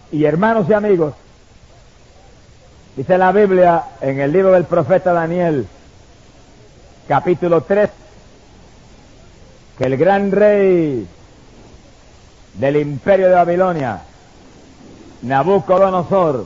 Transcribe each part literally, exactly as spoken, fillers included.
Y hermanos y amigos, dice la Biblia en el libro del profeta Daniel, capítulo tres, que el gran rey del imperio de Babilonia, Nabucodonosor,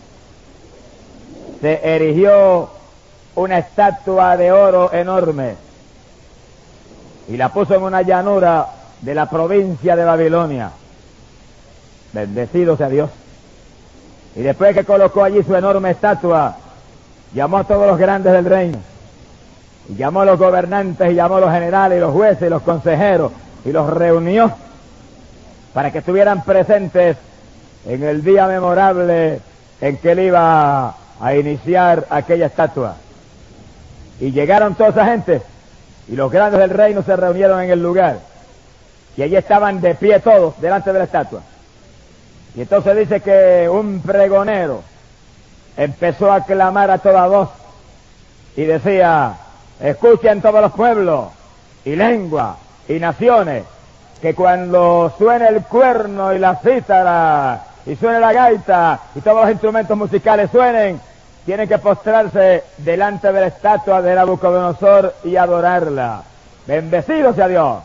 se erigió una estatua de oro enorme y la puso en una llanura de la provincia de Babilonia. Bendecido sea Dios. Y después que colocó allí su enorme estatua, llamó a todos los grandes del reino, y llamó a los gobernantes, y llamó a los generales, y los jueces, y los consejeros, y los reunió para que estuvieran presentes en el día memorable en que él iba a iniciar aquella estatua. Y llegaron toda esa gente, y los grandes del reino se reunieron en el lugar, y allí estaban de pie todos delante de la estatua. Y entonces dice que un pregonero empezó a clamar a toda voz y decía: escuchen todos los pueblos y lenguas y naciones, que cuando suene el cuerno y la cítara y suene la gaita y todos los instrumentos musicales suenen, tienen que postrarse delante de la estatua de Nabucodonosor y adorarla. Bendecido sea Dios.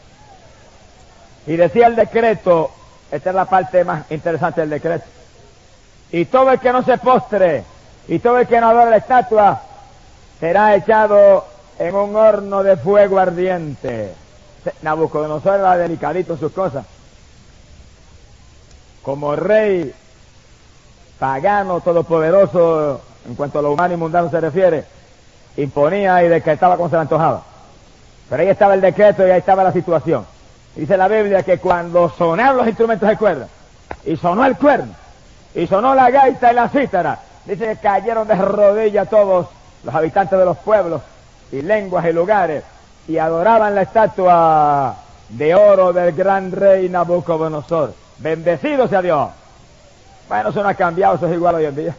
Y decía el decreto, esta es la parte más interesante del decreto: y todo el que no se postre y todo el que no adore la estatua será echado en un horno de fuego ardiente. Nabucodonosor era delicadito en sus cosas. Como rey pagano, todopoderoso, en cuanto a lo humano y mundano se refiere, imponía y decretaba como se le antojaba. Pero ahí estaba el decreto y ahí estaba la situación. Dice la Biblia que cuando sonaron los instrumentos de cuerda, y sonó el cuerno, y sonó la gaita y la cítara, dice que cayeron de rodillas todos los habitantes de los pueblos y lenguas y lugares, y adoraban la estatua de oro del gran rey Nabucodonosor. Bendecido sea Dios. Bueno, eso no ha cambiado, eso es igual hoy en día.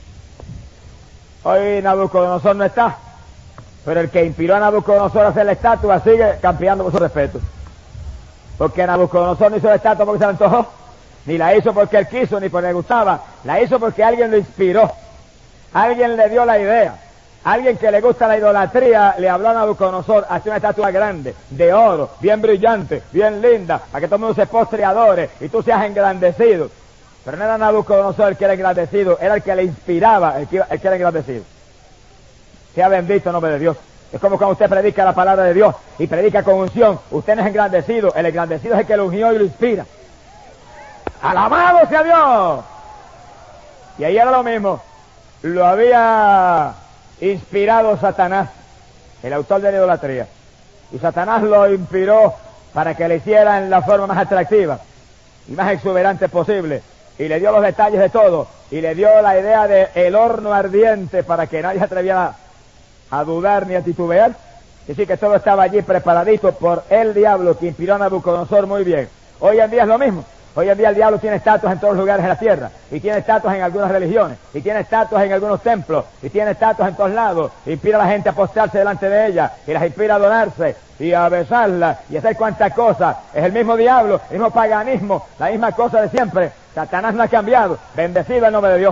Hoy Nabucodonosor no está, pero el que inspiró a Nabucodonosor a hacer la estatua sigue campeando por su respeto. Porque Nabucodonosor no hizo la estatua porque se le antojó, ni la hizo porque él quiso, ni porque le gustaba, la hizo porque alguien lo inspiró, alguien le dio la idea, alguien que le gusta la idolatría le habló a Nabucodonosor: hace una estatua grande, de oro, bien brillante, bien linda, para que todo el mundo se postre y adore, y tú seas engrandecido. Pero no era Nabucodonosor el que era engrandecido, era el que le inspiraba el que, el que era engrandecido. Sea bendito el nombre de Dios. Es como cuando usted predica la palabra de Dios y predica con unción. Usted no es engrandecido, el engrandecido es el que lo ungió y lo inspira. ¡Alabado sea Dios! Y ahí era lo mismo. Lo había inspirado Satanás, el autor de la idolatría. Y Satanás lo inspiró para que le hiciera en la forma más atractiva y más exuberante posible. Y le dio los detalles de todo. Y le dio la idea de el horno ardiente para que nadie se atreviera a dudar ni a titubear. Y sí, que todo estaba allí preparadito por el diablo que inspiró a Nabucodonosor muy bien. Hoy en día es lo mismo. Hoy en día el diablo tiene estatuas en todos los lugares de la tierra, y tiene estatuas en algunas religiones, y tiene estatuas en algunos templos, y tiene estatuas en todos lados. Inspira a la gente a postrarse delante de ella, y las inspira a adorarse y a besarla y a hacer cuantas cosas. Es el mismo diablo, el mismo paganismo, la misma cosa de siempre. Satanás no ha cambiado. Bendecido el nombre de Dios.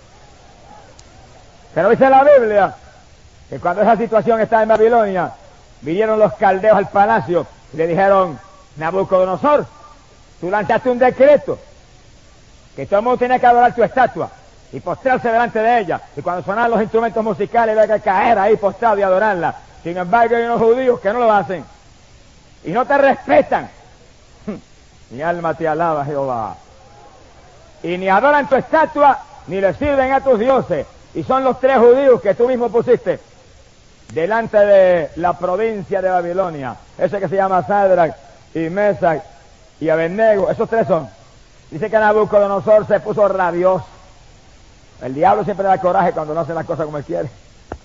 Pero dice la Biblia que cuando esa situación estaba en Babilonia, vinieron los caldeos al palacio y le dijeron: Nabucodonosor, tú lanzaste un decreto que todo el mundo tenía que adorar tu estatua y postrarse delante de ella, y cuando sonaban los instrumentos musicales había que caer ahí postrado y adorarla. Sin embargo, hay unos judíos que no lo hacen y no te respetan. Mi alma te alaba, Jehová. Y ni adoran tu estatua ni le sirven a tus dioses. Y son los tres judíos que tú mismo pusiste delante de la provincia de Babilonia, ese que se llama Sadrach y Mesach y Abednego. Esos tres son. Dice que Nabucodonosor se puso rabioso. El diablo siempre da coraje cuando no hace las cosas como él quiere.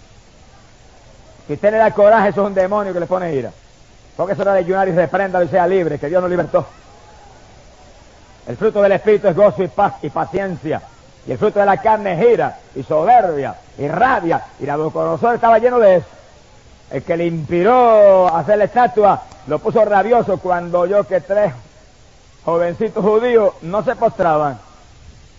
Si usted le da coraje, eso es un demonio que le pone ira. Porque eso era de ayunar y repréndalo y sea libre, que Dios nos libertó. El fruto del Espíritu es gozo y paz y paciencia. Y el fruto de la carne es ira y soberbia y rabia. Y Nabucodonosor estaba lleno de eso. El que le inspiró a hacer la estatua lo puso rabioso cuando oyó que tres jovencitos judíos no se postraban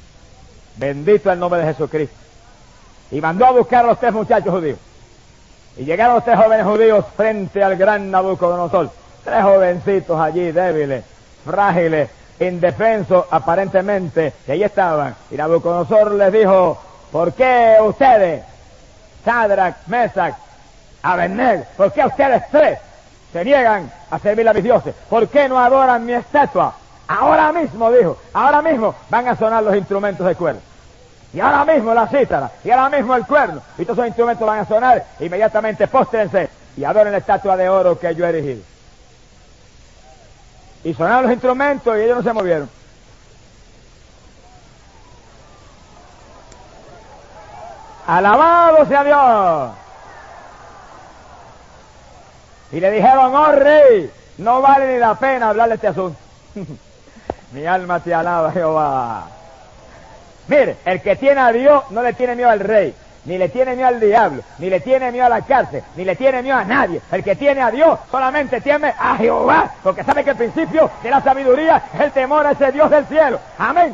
Bendito el nombre de Jesucristo. Y mandó a buscar a los tres muchachos judíos. Y llegaron los tres jóvenes judíos frente al gran Nabucodonosor. Tres jovencitos allí, débiles, frágiles, indefensos aparentemente. Y ahí estaban. Y Nabucodonosor les dijo, ¿por qué ustedes, Sadrach, Mesach, Abednego, por qué ustedes tres se niegan a servir a mis dioses? ¿Por qué no adoran mi estatua? Ahora mismo, dijo, ahora mismo van a sonar los instrumentos de cuerda. Y ahora mismo la cítara, y ahora mismo el cuerno, y todos esos instrumentos van a sonar, inmediatamente póstrense y adoren la estatua de oro que yo he erigido. Y sonaron los instrumentos y ellos no se movieron. ¡Alabado sea Dios! Y le dijeron, oh rey, no vale ni la pena hablar de este asunto. Mi alma te alaba, Jehová. Mire, el que tiene a Dios no le tiene miedo al rey, ni le tiene miedo al diablo, ni le tiene miedo a la cárcel, ni le tiene miedo a nadie. El que tiene a Dios solamente teme a Jehová, porque sabe que el principio de la sabiduría es el temor a ese Dios del cielo. Amén.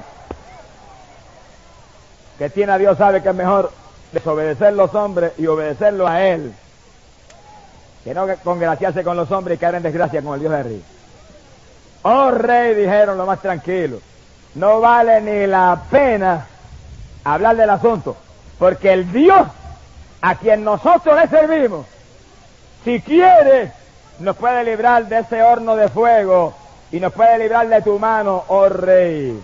El que tiene a Dios sabe que es mejor desobedecer los hombres y obedecerlo a Él, que no congraciarse con los hombres y caer en desgracia con el Dios de arriba. Oh rey, dijeron lo más tranquilo, no vale ni la pena hablar del asunto, porque el Dios a quien nosotros le servimos, si quiere, nos puede librar de ese horno de fuego y nos puede librar de tu mano, oh rey.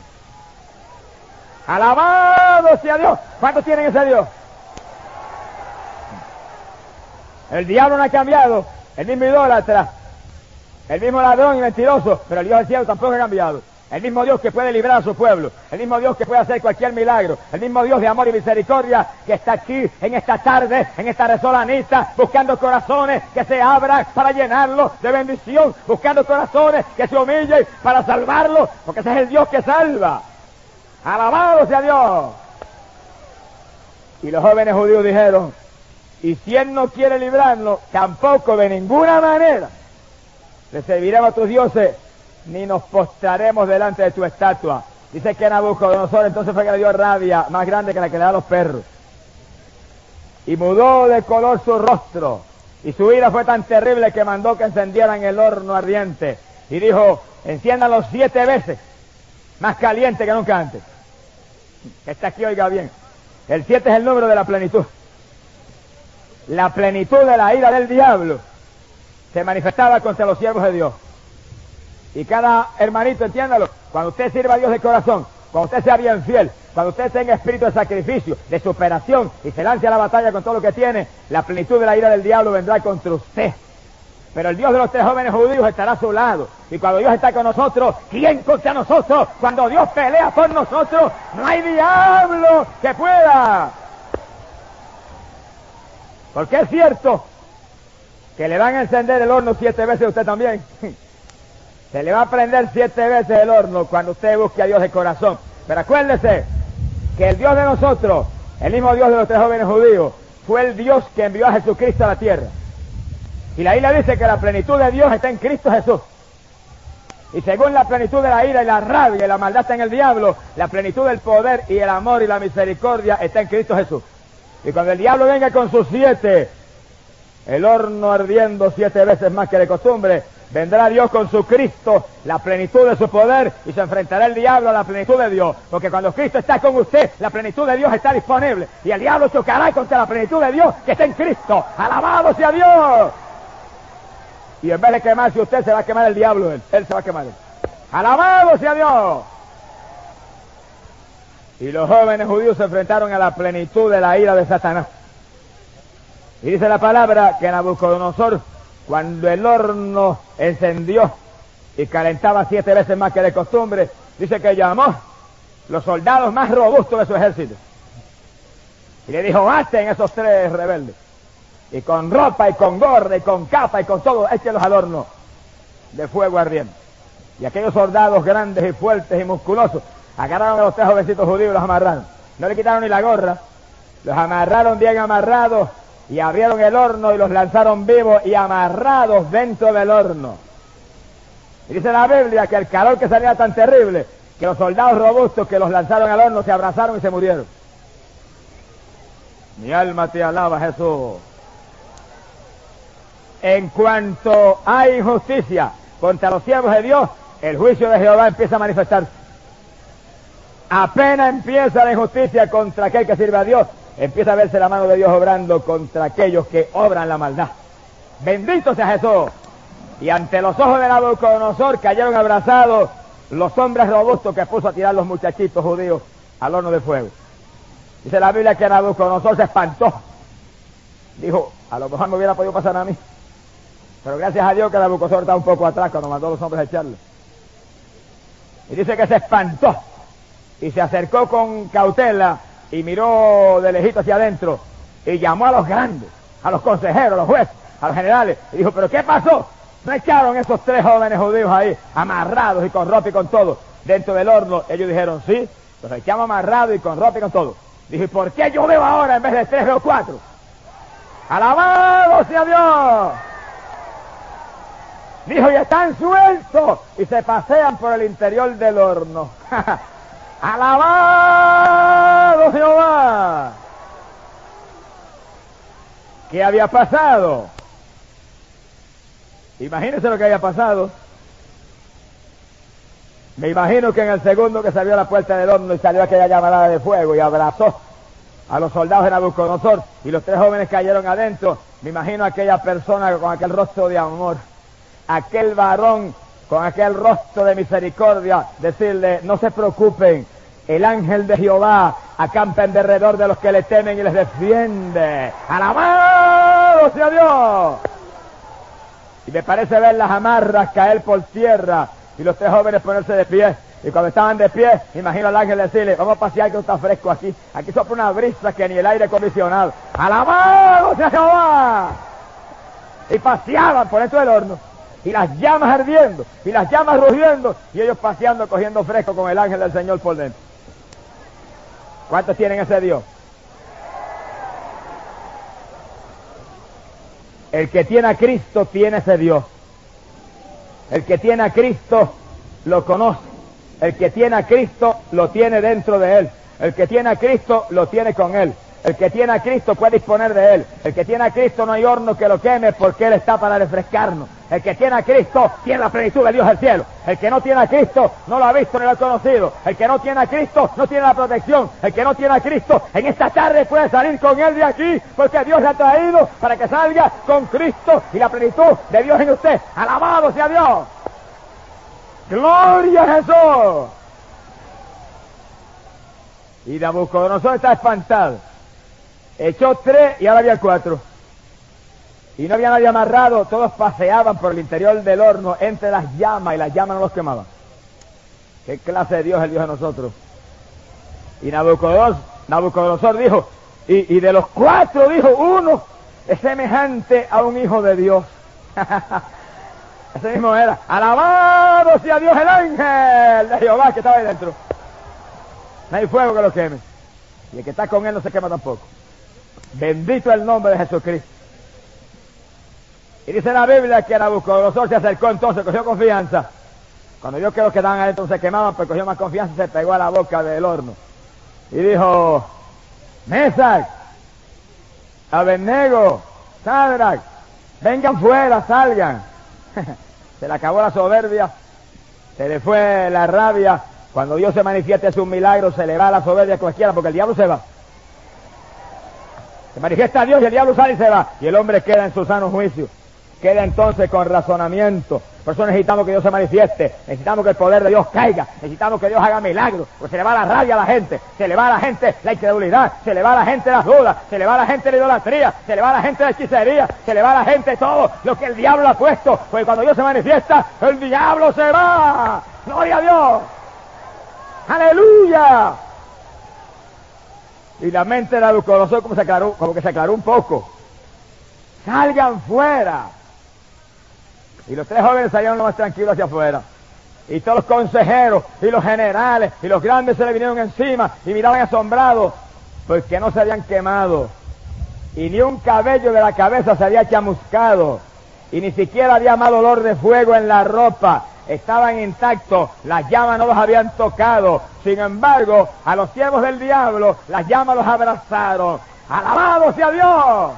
Alabado sea Dios. ¿Cuántos tienen ese Dios? El diablo no ha cambiado, el mismo idólatra, el mismo ladrón y mentiroso, pero el Dios del cielo tampoco ha cambiado. El mismo Dios que puede librar a su pueblo, el mismo Dios que puede hacer cualquier milagro, el mismo Dios de amor y misericordia que está aquí en esta tarde, en esta resolanita, buscando corazones que se abran para llenarlos de bendición, buscando corazones que se humillen para salvarlos, porque ese es el Dios que salva. ¡Alabado sea Dios! Y los jóvenes judíos dijeron, y si Él no quiere librarnos, tampoco de ninguna manera le serviremos a tus dioses, ni nos postraremos delante de tu estatua. Dice que Nabucodonosor entonces fue que le dio rabia más grande que la que le da a los perros. Y mudó de color su rostro, y su ira fue tan terrible que mandó que encendieran el horno ardiente. Y dijo, enciéndanlo siete veces, más caliente que nunca antes. Está aquí, oiga bien. El siete es el número de la plenitud. La plenitud de la ira del diablo se manifestaba contra los siervos de Dios. Y cada hermanito, entiéndalo, cuando usted sirva a Dios de corazón, cuando usted sea bien fiel, cuando usted tenga espíritu de sacrificio, de superación y se lance a la batalla con todo lo que tiene, la plenitud de la ira del diablo vendrá contra usted. Pero el Dios de los tres jóvenes judíos estará a su lado. Y cuando Dios está con nosotros, ¿quién contra nosotros? Cuando Dios pelea por nosotros, no hay diablo que pueda. Porque es cierto que le van a encender el horno siete veces a usted también. Se le va a prender siete veces el horno cuando usted busque a Dios de corazón. Pero acuérdese que el Dios de nosotros, el mismo Dios de los tres jóvenes judíos, fue el Dios que envió a Jesucristo a la tierra. Y la Biblia dice que la plenitud de Dios está en Cristo Jesús. Y según la plenitud de la ira y la rabia y la maldad está en el diablo, la plenitud del poder y el amor y la misericordia está en Cristo Jesús. Y cuando el diablo venga con sus siete, el horno ardiendo siete veces más que de costumbre, vendrá Dios con su Cristo, la plenitud de su poder, y se enfrentará el diablo a la plenitud de Dios. Porque cuando Cristo está con usted, la plenitud de Dios está disponible. Y el diablo chocará contra la plenitud de Dios que está en Cristo. ¡Alabado sea Dios! Y en vez de quemarse usted, se va a quemar el diablo, él, él se va a quemar él. ¡Alabado sea Dios! Y los jóvenes judíos se enfrentaron a la plenitud de la ira de Satanás. Y dice la palabra que Nabucodonosor, cuando el horno encendió y calentaba siete veces más que de costumbre, dice que llamó los soldados más robustos de su ejército. Y le dijo, maten a esos tres rebeldes. Y con ropa y con gorra y con capa y con todo, échenlos al horno de fuego ardiente. Y aquellos soldados grandes y fuertes y musculosos agarraron a los tres jovencitos judíos y los amarraron. No le quitaron ni la gorra, los amarraron bien amarrados y abrieron el horno y los lanzaron vivos y amarrados dentro del horno. Y dice la Biblia que el calor que salía tan terrible que los soldados robustos que los lanzaron al horno se abrazaron y se murieron. Mi alma te alaba, Jesús. En cuanto hay injusticia contra los siervos de Dios, el juicio de Jehová empieza a manifestarse. Apenas empieza la injusticia contra aquel que sirve a Dios, empieza a verse la mano de Dios obrando contra aquellos que obran la maldad. Bendito sea Jesús. Y ante los ojos de Nabucodonosor cayeron abrazados los hombres robustos que puso a tirar los muchachitos judíos al horno de fuego. Dice la Biblia que Nabucodonosor se espantó. Dijo, a lo mejor me hubiera podido pasar a mí. Pero gracias a Dios que Nabucodonosor estaba un poco atrás cuando mandó a los hombres a echarle. Y dice que se espantó. Y se acercó con cautela y miró de lejito hacia adentro. Y llamó a los grandes, a los consejeros, a los jueces, a los generales. Y dijo, ¿pero qué pasó? ¿No echaron esos tres jóvenes judíos ahí, amarrados y con ropa y con todo, dentro del horno? Ellos dijeron, sí, los echamos amarrados y con ropa y con todo. Dijo, ¿y por qué yo veo ahora en vez de tres, veo cuatro? ¡Alabado sea Dios! Dijo, y están sueltos y se pasean por el interior del horno. ¡Alabado Jehová! ¿Qué había pasado? Imagínense lo que había pasado. Me imagino que en el segundo que salió a la puerta del horno y salió aquella llamarada de fuego y abrazó a los soldados de Nabucodonosor y los tres jóvenes cayeron adentro, me imagino a aquella persona con aquel rostro de amor, aquel varón con aquel rostro de misericordia, decirle, no se preocupen, el ángel de Jehová acampa en derredor de los que le temen y les defiende. ¡Alabado sea Dios! Y me parece ver las amarras caer por tierra y los tres jóvenes ponerse de pie. Y cuando estaban de pie, imagino al ángel decirle, vamos a pasear que está fresco aquí. Aquí sopla una brisa que ni el aire acondicionado. ¡Alabado sea Jehová! Y paseaban por dentro del horno. Y las llamas ardiendo, y las llamas rugiendo, y ellos paseando, cogiendo fresco con el ángel del Señor por dentro. ¿Cuántos tienen ese Dios? El que tiene a Cristo tiene ese Dios. El que tiene a Cristo lo conoce. El que tiene a Cristo lo tiene dentro de él. El que tiene a Cristo lo tiene con él. El que tiene a Cristo puede disponer de él. El que tiene a Cristo no hay horno que lo queme porque él está para refrescarnos. El que tiene a Cristo tiene la plenitud de Dios del cielo. El que no tiene a Cristo no lo ha visto ni lo ha conocido. El que no tiene a Cristo no tiene la protección. El que no tiene a Cristo en esta tarde puede salir con él de aquí porque Dios le ha traído para que salga con Cristo y la plenitud de Dios en usted. ¡Alabado sea Dios! ¡Gloria a Jesús! Y Nabucodonosor está espantado. Echó tres y ahora había cuatro. Y no había nadie amarrado, todos paseaban por el interior del horno entre las llamas y las llamas no los quemaban. ¿Qué clase de Dios es el Dios de nosotros? Y Nabucodonosor, Nabucodonosor dijo, y, y de los cuatro dijo, uno es semejante a un hijo de Dios. Ese mismo era, alabado sea Dios el ángel de Jehová que estaba ahí dentro. No hay fuego que lo queme. Y el que está con él no se quema tampoco. Bendito el nombre de Jesucristo. Y dice la Biblia que Nabucodonosor se acercó entonces, cogió confianza. Cuando vio que los que estaban adentro se quemaban, pues cogió más confianza y se pegó a la boca del horno. Y dijo, Mesac, Abednego, Sadrach, vengan fuera, salgan. Se le acabó la soberbia, se le fue la rabia. Cuando Dios se manifiesta es un milagro, se le va la soberbia a cualquiera, porque el diablo se va. Se manifiesta a Dios y el diablo sale y se va. Y el hombre queda en su sano juicio. Queda entonces con razonamiento. Por eso necesitamos que Dios se manifieste. Necesitamos que el poder de Dios caiga. Necesitamos que Dios haga milagros. Porque se le va la rabia a la gente. Se le va a la gente la incredulidad. Se le va a la gente las dudas. Se le va a la gente la idolatría. Se le va a la gente la hechicería. Se le va a la gente todo lo que el diablo ha puesto. Porque cuando Dios se manifiesta, el diablo se va. ¡Gloria a Dios! ¡Aleluya! Y la mente de Nabucodonosor como, se aclaró, como que se aclaró un poco. ¡Salgan fuera! Y los tres jóvenes salieron lo más tranquilos hacia afuera. Y todos los consejeros, y los generales, y los grandes se le vinieron encima, y miraban asombrados, porque no se habían quemado. Y ni un cabello de la cabeza se había chamuscado. Y ni siquiera había mal olor de fuego en la ropa. estaban intactos, las llamas no los habían tocado. Sin embargo, a los siervos del diablo, las llamas los abrazaron. ¡Alabado sea Dios!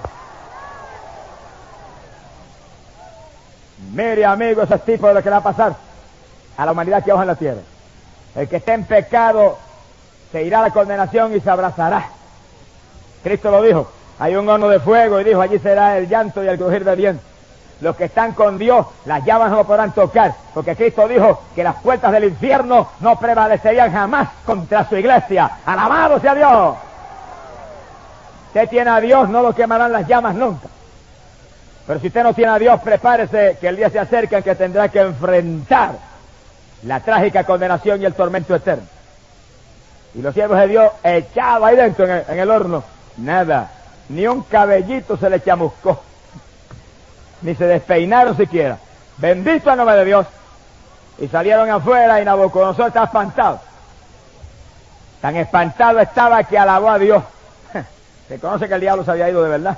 Mire, amigo, ese es tipo de lo que va a pasar a la humanidad que baja en la tierra. El que esté en pecado se irá a la condenación y se abrazará. Cristo lo dijo. Hay un horno de fuego y dijo, allí será el llanto y el crujir de dientes. Los que están con Dios, las llamas no lo podrán tocar, porque Cristo dijo que las puertas del infierno no prevalecerían jamás contra su iglesia. ¡Alabado sea Dios! Usted tiene a Dios, no lo quemarán las llamas nunca. Pero si usted no tiene a Dios, prepárese que el día se acerca en que tendrá que enfrentar la trágica condenación y el tormento eterno. Y los siervos de Dios echados ahí dentro en el, en el horno, nada, ni un cabellito se le chamuscó, ni se despeinaron siquiera. Bendito el nombre de Dios. Y salieron afuera y Nabucodonosor estaba espantado. Tan espantado estaba que alabó a Dios. Se conoce que el diablo se había ido de verdad.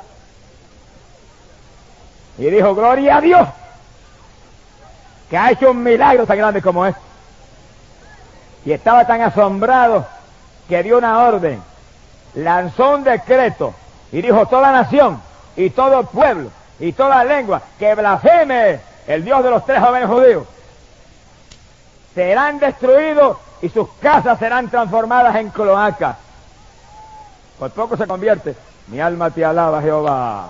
Y dijo, gloria a Dios, que ha hecho un milagro tan grande como este. Y estaba tan asombrado que dio una orden, lanzó un decreto y dijo, toda nación y todo pueblo y toda lengua que blasfeme el Dios de los tres jóvenes judíos serán destruidos y sus casas serán transformadas en cloacas. Por poco se convierte. Mi alma te alaba, Jehová.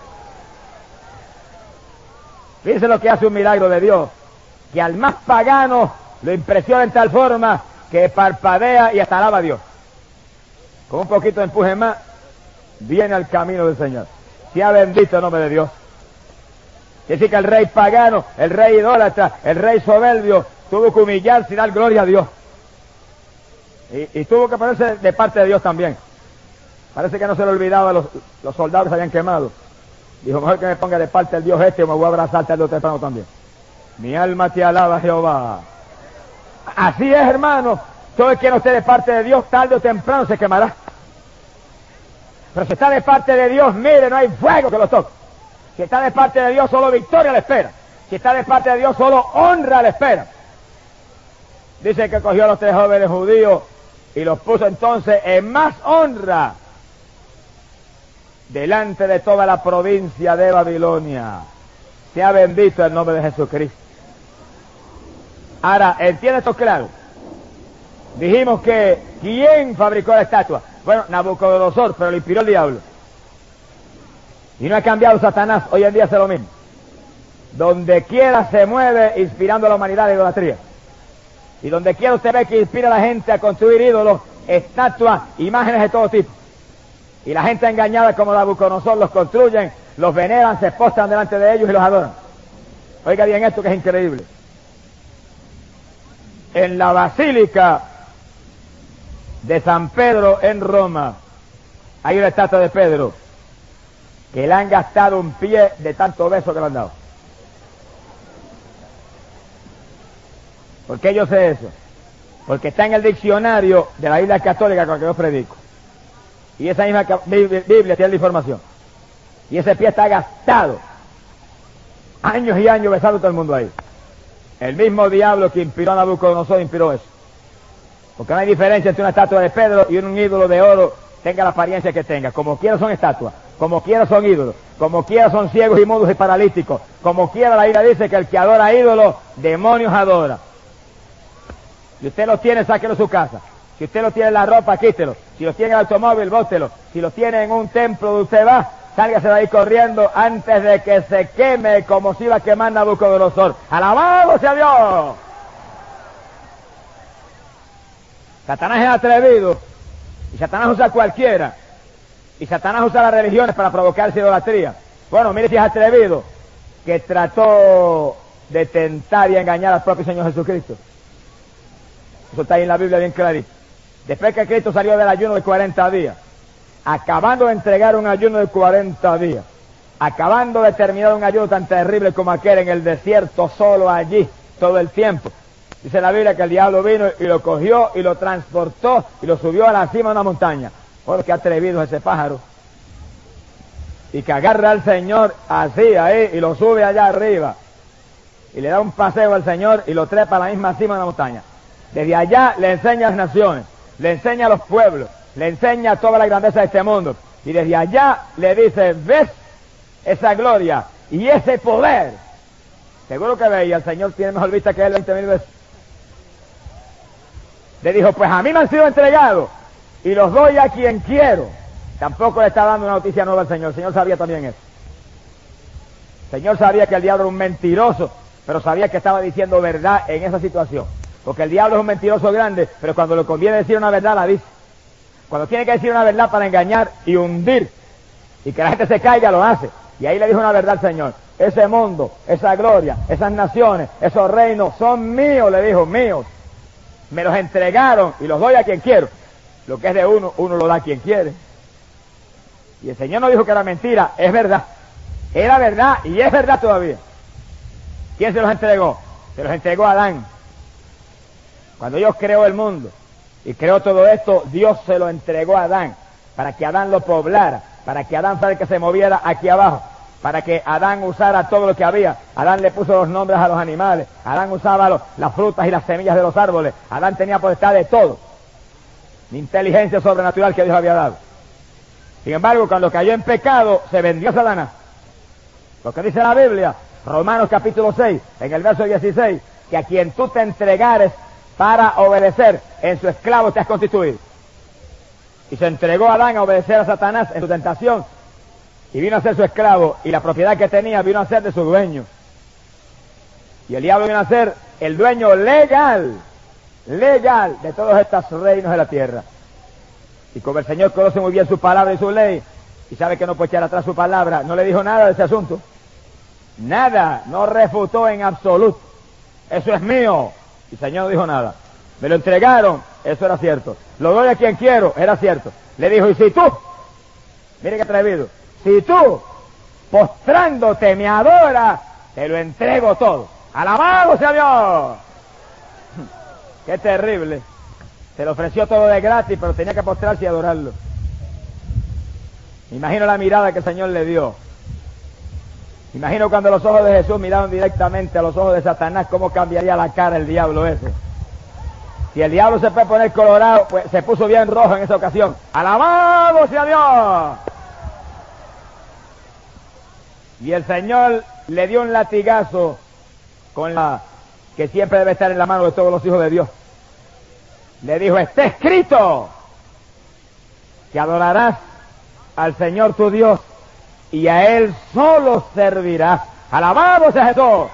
Fíjense lo que hace un milagro de Dios, que al más pagano lo impresiona en tal forma que parpadea y hasta alaba a Dios. Con un poquito de empuje más, viene al camino del Señor. Sea bendito el nombre de Dios. Quiere decir que el rey pagano, el rey idólatra, el rey soberbio, tuvo que humillarse y dar gloria a Dios. Y, y tuvo que ponerse de parte de Dios también. Parece que no se le olvidaba los, los soldados que se habían quemado. Dijo, mejor que me ponga de parte el Dios este, o me voy a abrazar tarde o temprano también. Mi alma te alaba, Jehová. Así es, hermano. Todo el que no esté de parte de Dios, tarde o temprano se quemará. Pero si está de parte de Dios, mire, no hay fuego que lo toque. Si está de parte de Dios, solo victoria le espera. Si está de parte de Dios, solo honra le espera. Dice que cogió a los tres jóvenes judíos y los puso entonces en más honra delante de toda la provincia de Babilonia. Sea bendito el nombre de Jesucristo. Ahora, ¿entiende esto claro? Dijimos que ¿quién fabricó la estatua? Bueno, Nabucodonosor, pero lo inspiró el diablo. Y no ha cambiado Satanás, hoy en día hace lo mismo. Donde quiera se mueve inspirando a la humanidad de idolatría. Y donde quiera usted ve que inspira a la gente a construir ídolos, estatuas, imágenes de todo tipo. Y la gente engañada como Nabucodonosor los construyen, los veneran, se postran delante de ellos y los adoran. Oiga bien esto que es increíble. En la Basílica de San Pedro en Roma hay una estatua de Pedro que le han gastado un pie de tanto beso que le han dado. ¿Por qué yo sé eso? Porque está en el diccionario de la Biblia católica con la que yo predico. Y esa misma Biblia tiene la información. Y ese pie está gastado. Años y años besando todo el mundo ahí. El mismo diablo que inspiró a Nabucodonosor inspiró eso. Porque no hay diferencia entre una estatua de Pedro y un ídolo de oro, tenga la apariencia que tenga. Como quiera son estatuas, como quiera son ídolos, como quiera son ciegos y mudos y paralíticos, como quiera la Biblia dice que el que adora ídolos, demonios adora. Si usted lo tiene, sáquelo de su casa. Si usted lo tiene en la ropa, quítelo. Si lo tiene en el automóvil, bótelo. Si lo tiene en un templo donde usted va, sálgase de ahí corriendo antes de que se queme como si iba a quemar Nabucodonosor. ¡Alabado sea Dios! Satanás es atrevido, y Satanás usa a cualquiera, y Satanás usa las religiones para provocar esa idolatría. Bueno, mire si es atrevido, que trató de tentar y engañar al propio Señor Jesucristo. Eso está ahí en la Biblia bien clarito. Después que Cristo salió del ayuno de cuarenta días, acabando de entregar un ayuno de cuarenta días, acabando de terminar un ayuno tan terrible como aquel en el desierto, solo allí, todo el tiempo. Dice la Biblia que el diablo vino y lo cogió y lo transportó y lo subió a la cima de una montaña. Bueno, qué atrevido es ese pájaro. Y que agarra al Señor así, ahí, y lo sube allá arriba. y le da un paseo al Señor y lo trepa a la misma cima de la montaña. Desde allá le enseña a las naciones, le enseña a los pueblos, le enseña toda la grandeza de este mundo. Y desde allá le dice, ¿ves esa gloria y ese poder? Seguro que veía, el Señor tiene mejor vista que él veinte mil veces. Le dijo, pues a mí me han sido entregados y los doy a quien quiero. Tampoco le está dando una noticia nueva al Señor. El Señor sabía también eso. El Señor sabía que el diablo era un mentiroso, pero sabía que estaba diciendo verdad en esa situación. Porque el diablo es un mentiroso grande, pero cuando le conviene decir una verdad, la dice. Cuando tiene que decir una verdad para engañar y hundir, y que la gente se caiga, lo hace. Y ahí le dijo una verdad al Señor. Ese mundo, esa gloria, esas naciones, esos reinos son míos, le dijo, míos. Me los entregaron y los doy a quien quiero. Lo que es de uno, uno lo da a quien quiere. Y el Señor no dijo que era mentira, es verdad. Era verdad y es verdad todavía. ¿Quién se los entregó? Se los entregó a Adán. Cuando Dios creó el mundo y creó todo esto, Dios se lo entregó a Adán, para que Adán lo poblara, para que Adán fuera el que se moviera aquí abajo, para que Adán usara todo lo que había. Adán le puso los nombres a los animales, Adán usaba los, las frutas y las semillas de los árboles, Adán tenía potestad de todo, la inteligencia sobrenatural que Dios había dado. Sin embargo, cuando cayó en pecado, se vendió a Satanás. Lo que dice la Biblia, Romanos capítulo seis, en el verso dieciséis, que a quien tú te entregares para obedecer, en su esclavo te has constituido. Y se entregó a Adán a obedecer a Satanás en su tentación, y vino a ser su esclavo, y la propiedad que tenía vino a ser de su dueño. Y el diablo vino a ser el dueño legal, legal de todos estos reinos de la tierra. Y como el Señor conoce muy bien su palabra y su ley, y sabe que no puede echar atrás su palabra, no le dijo nada de ese asunto. Nada, no refutó en absoluto. Eso es mío. Y el Señor no dijo nada. Me lo entregaron, eso era cierto. Lo doy a quien quiero, era cierto. Le dijo, y si tú, mire qué atrevido, si tú, postrándote, me adoras, te lo entrego todo. ¡Alabado sea Dios! ¡Qué terrible! Se le ofreció todo de gratis, pero tenía que postrarse y adorarlo. Imagino la mirada que el Señor le dio. Imagino cuando los ojos de Jesús miraron directamente a los ojos de Satanás, cómo cambiaría la cara el diablo ese. Si el diablo se puede poner colorado, pues se puso bien rojo en esa ocasión. ¡Alabado sea Dios! Y el Señor le dio un latigazo con la que siempre debe estar en la mano de todos los hijos de Dios. Le dijo, está escrito que adorarás al Señor tu Dios y a Él solo servirás. ¡Alabado sea Jesús!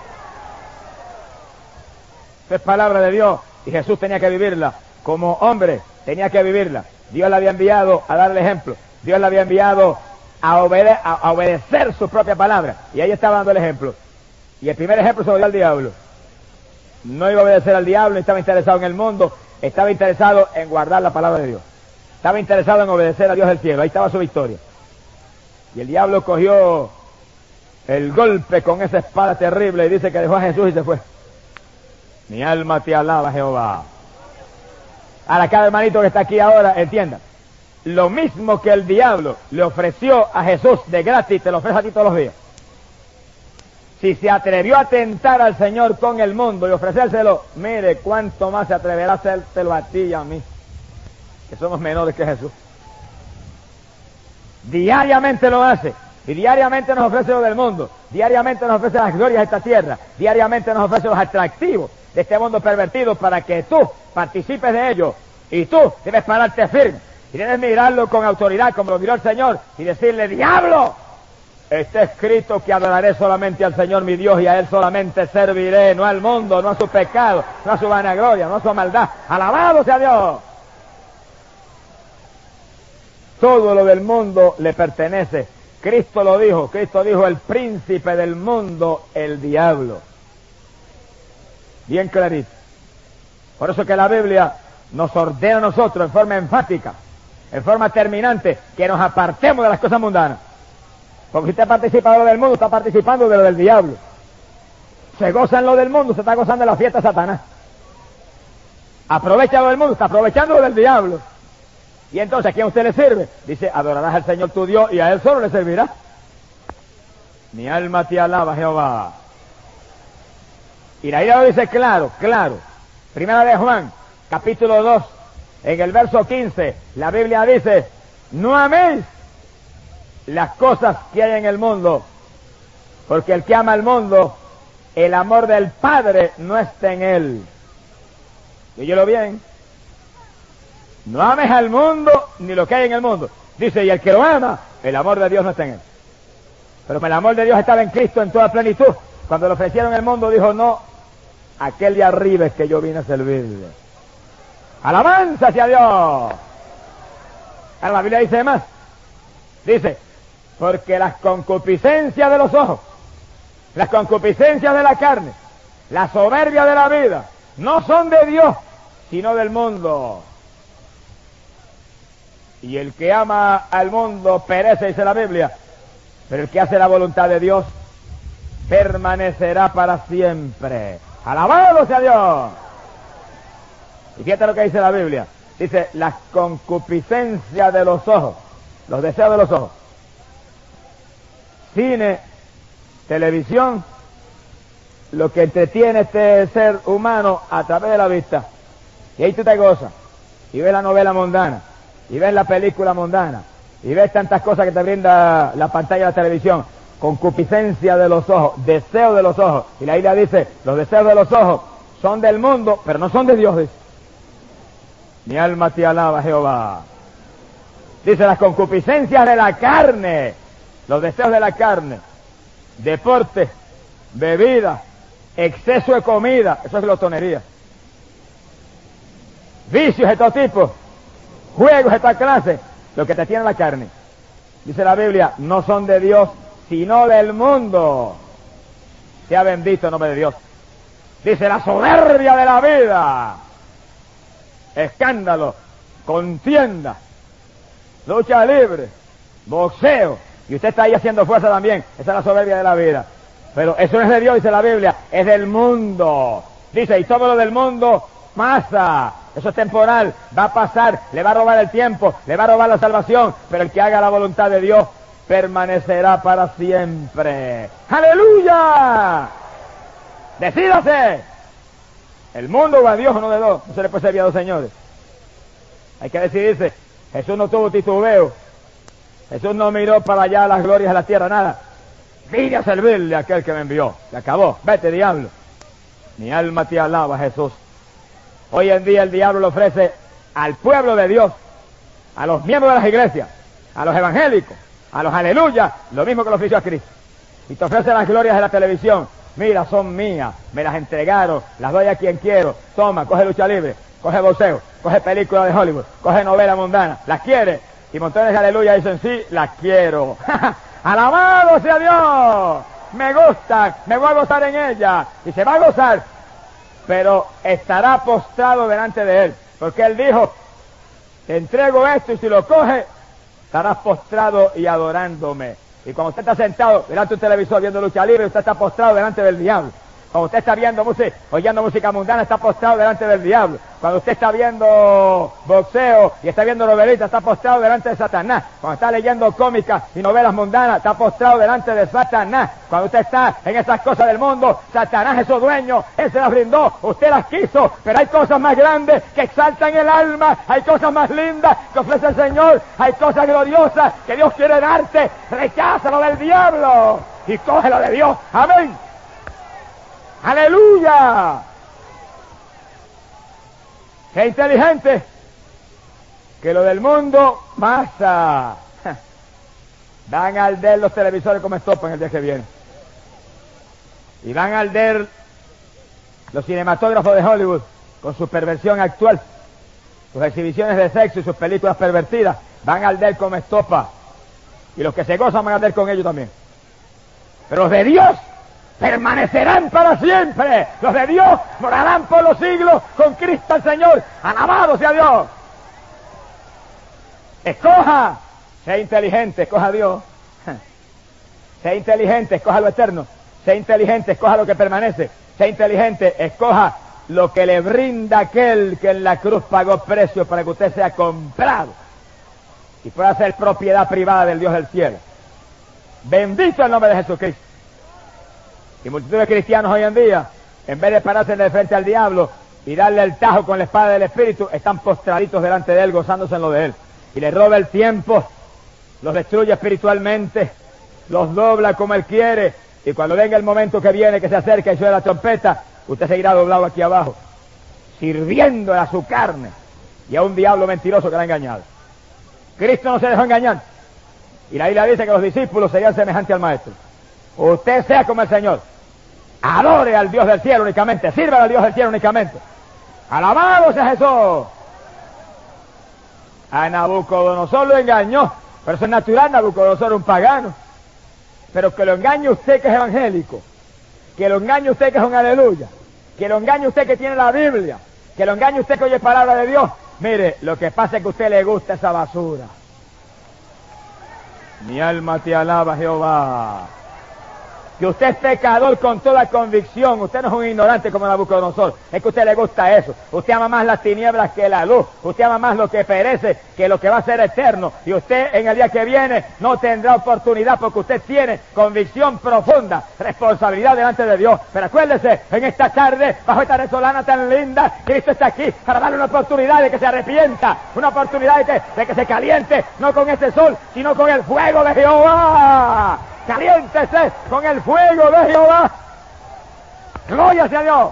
Esta es palabra de Dios y Jesús tenía que vivirla. Como hombre tenía que vivirla. Dios le había enviado a darle ejemplo. Dios le había enviado a, obede a, a obedecer su propia palabra. Y ahí estaba dando el ejemplo. Y el primer ejemplo se lo dio al diablo. No iba a obedecer al diablo, estaba interesado en el mundo, estaba interesado en guardar la palabra de Dios. Estaba interesado en obedecer a Dios del cielo. Ahí estaba su victoria. Y el diablo cogió el golpe con esa espada terrible y dice que dejó a Jesús y se fue. Mi alma te alaba, Jehová. Ahora, cada hermanito que está aquí ahora, entienda. Lo mismo que el diablo le ofreció a Jesús de gratis, te lo ofrece a ti todos los días. Si se atrevió a tentar al Señor con el mundo y ofrecérselo, mire cuánto más se atreverá a hacértelo a ti y a mí, que somos menores que Jesús. Diariamente lo hace, y diariamente nos ofrece lo del mundo, diariamente nos ofrece las glorias de esta tierra, diariamente nos ofrece los atractivos de este mundo pervertido para que tú participes de ello, y tú debes pararte firme, y debes mirarlo con autoridad como lo miró el Señor, y decirle, ¡diablo! Está escrito que adoraré solamente al Señor mi Dios y a Él solamente serviré, no al mundo, no a su pecado, no a su vanagloria, no a su maldad. ¡Alabado sea Dios! Todo lo del mundo le pertenece. Cristo lo dijo, Cristo dijo, el príncipe del mundo, el diablo. Bien clarito. Por eso que la Biblia nos ordena a nosotros en forma enfática, en forma terminante, que nos apartemos de las cosas mundanas. Porque si usted participa de lo del mundo, está participando de lo del diablo. Se goza en lo del mundo, se está gozando de la fiesta de Satanás. Aprovecha lo del mundo, está aprovechando lo del diablo. Y entonces, ¿a quién usted le sirve? Dice, adorarás al Señor tu Dios y a Él solo le servirá. Mi alma te alaba, Jehová. Y la Biblia lo dice claro, claro. Primera de Juan, capítulo dos, en el verso quince, la Biblia dice, no améis las cosas que hay en el mundo, porque el que ama al mundo, el amor del Padre no está en él. Dígelo bien. No ames al mundo ni lo que hay en el mundo. Dice, y el que lo ama, el amor de Dios no está en él. Pero el amor de Dios estaba en Cristo en toda plenitud. Cuando le ofrecieron el mundo, dijo, no, aquel de arriba es que yo vine a servirle. ¡Alabanza hacia Dios! Ahora la Biblia dice más. Dice, porque las concupiscencias de los ojos, las concupiscencias de la carne, la soberbia de la vida, no son de Dios, sino del mundo. Y el que ama al mundo perece, dice la Biblia, pero el que hace la voluntad de Dios permanecerá para siempre. ¡Alabado sea Dios! Y fíjate lo que dice la Biblia. Dice, las concupiscencias de los ojos, los deseos de los ojos. Cine, televisión, lo que entretiene este ser humano a través de la vista. Y ahí tú te gozas, y ves la novela mundana, y ves la película mundana, y ves tantas cosas que te brinda la pantalla de la televisión. Concupiscencia de los ojos, deseo de los ojos. Y la Biblia dice, los deseos de los ojos son del mundo, pero no son de Dios, dice. Mi alma te alaba, Jehová. Dice, las concupiscencias de la carne, los deseos de la carne, deporte, bebida, exceso de comida, eso es glotonería. Vicios de todo tipo, juegos de toda clase, lo que te tiene la carne. Dice la Biblia, no son de Dios, sino del mundo. Sea bendito el nombre de Dios. Dice, la soberbia de la vida, escándalo, contienda, lucha libre, boxeo, y usted está ahí haciendo fuerza también. Esa es la soberbia de la vida. Pero eso no es de Dios, dice la Biblia, es del mundo. Dice, y todo lo del mundo pasa. Eso es temporal, va a pasar, le va a robar el tiempo, le va a robar la salvación, pero el que haga la voluntad de Dios permanecerá para siempre. ¡Aleluya! ¡Decídase! El mundo va a Dios o no de dos. No se le puede servir a dos señores. Hay que decidirse. Jesús no tuvo titubeo. Jesús no miró para allá las glorias de la tierra, nada. Vine a servirle a aquel que me envió. Se acabó. Vete, diablo. Mi alma te alaba, Jesús. Hoy en día el diablo le ofrece al pueblo de Dios, a los miembros de las iglesias, a los evangélicos, a los aleluya, lo mismo que lo ofreció a Cristo. Y te ofrece las glorias de la televisión. Mira, son mías, me las entregaron, las doy a quien quiero. Toma, coge lucha libre, coge boxeo, coge película de Hollywood, coge novela mundana. ¿Las quiere? Y montones de aleluya dicen, sí, las quiero. ¡Alabado sea Dios! Me gusta, me voy a gozar en ella. Y se va a gozar, pero estará postrado delante de Él. Porque Él dijo, te entrego esto y si lo coge, estarás postrado y adorándome. Y cuando usted está sentado delante de un televisor viendo lucha libre, usted está postrado delante del diablo. Cuando usted está viendo música, oyendo música mundana, está postrado delante del diablo. Cuando usted está viendo boxeo y está viendo novelitas, está postrado delante de Satanás. Cuando está leyendo cómicas y novelas mundanas, está postrado delante de Satanás. Cuando usted está en esas cosas del mundo, Satanás es su dueño, Él se las brindó, usted las quiso, pero hay cosas más grandes que exaltan el alma, hay cosas más lindas que ofrece el Señor, hay cosas gloriosas que Dios quiere darte. Rechaza lo del diablo y coge lo de Dios. Amén. ¡Aleluya! ¡Qué inteligente! Que lo del mundo pasa. Van a arder los televisores como estopa en el día que viene. Y van a arder los cinematógrafos de Hollywood con su perversión actual, sus exhibiciones de sexo y sus películas pervertidas. Van a arder como estopa. Y los que se gozan van a arder con ellos también. Pero los de Dios permanecerán para siempre. Los de Dios morarán por los siglos con Cristo el Señor. Alabado sea Dios. Escoja, sea inteligente, escoja a Dios. Sea inteligente, escoja lo eterno. Sea inteligente, escoja lo que permanece. Sea inteligente, escoja lo que le brinda aquel que en la cruz pagó precio para que usted sea comprado y pueda ser propiedad privada del Dios del cielo. Bendito el nombre de Jesucristo. Y multitud de cristianos hoy en día en vez de pararse de frente al diablo y darle el tajo con la espada del Espíritu, están postraditos delante de él, gozándose en lo de él. Y le roba el tiempo, los destruye espiritualmente, los dobla como él quiere, y cuando venga el momento que viene, que se acerca y suena la trompeta, usted seguirá doblado aquí abajo, sirviendo a su carne y a un diablo mentiroso que la ha engañado. Cristo no se dejó engañar, y la Biblia dice que los discípulos serían semejantes al Maestro. Usted sea como el Señor, adore al Dios del cielo únicamente, sirva al Dios del cielo únicamente. ¡Alabado sea Jesús! A Nabucodonosor lo engañó, pero eso es natural. Nabucodonosor es un pagano, pero que lo engañe usted que es evangélico, que lo engañe usted que es un aleluya, que lo engañe usted que tiene la Biblia, que lo engañe usted que oye palabra de Dios. Mire, lo que pasa es que a usted le gusta esa basura. Mi alma te alaba, Jehová. Que usted es pecador con toda convicción. Usted no es un ignorante como Nabucodonosor. Es que a usted le gusta eso. Usted ama más las tinieblas que la luz. Usted ama más lo que perece que lo que va a ser eterno. Y usted en el día que viene no tendrá oportunidad porque usted tiene convicción profunda, responsabilidad delante de Dios. Pero acuérdese, en esta tarde, bajo esta resolana tan linda, Cristo está aquí para darle una oportunidad de que se arrepienta. Una oportunidad de que, de que se caliente, no con este sol, sino con el fuego de Jehová. Caliéntese con el fuego de Jehová. Gloria sea a Dios.